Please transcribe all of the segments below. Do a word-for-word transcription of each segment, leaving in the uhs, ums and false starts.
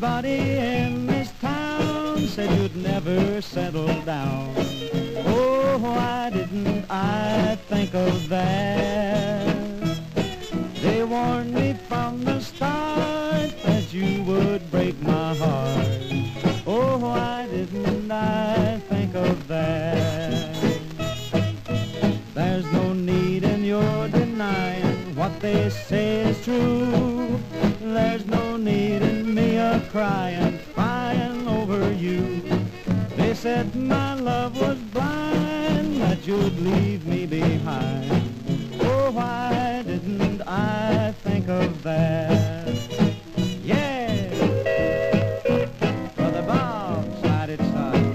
Everybody in this town said you'd never settle down. Oh, why didn't I think of that? They warned me from the start that you would break my heart. Oh, why didn't I think of that? There's no need in your denying what they say is true. There's no need in me a crying, crying over you. They said my love was blind, that you'd leave me behind. Oh, why didn't I think of that? Yeah! Brother Bob, side it side.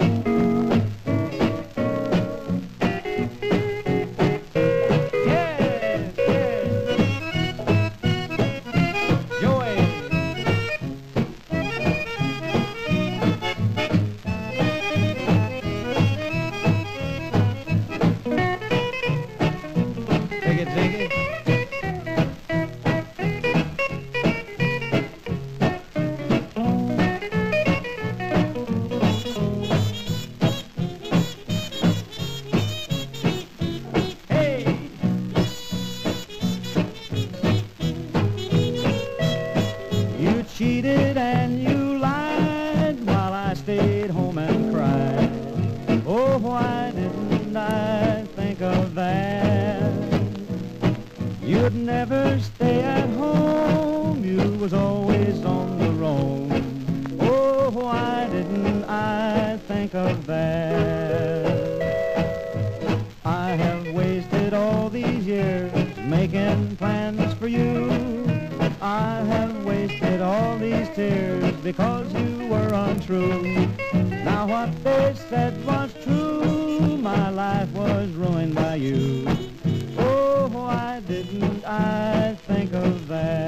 Yeah, yeah. Joey. Take it, take it. You cheated and you lied while I stayed home and cried. Oh, why didn't I think of that? You'd never stay at home, you was always on the roam. Oh, why didn't I think of that? I have wasted all these years making plans for you. I have wasted all these tears because you were untrue. Now what they said was true, my life was ruined by you. Oh, why didn't I think of that?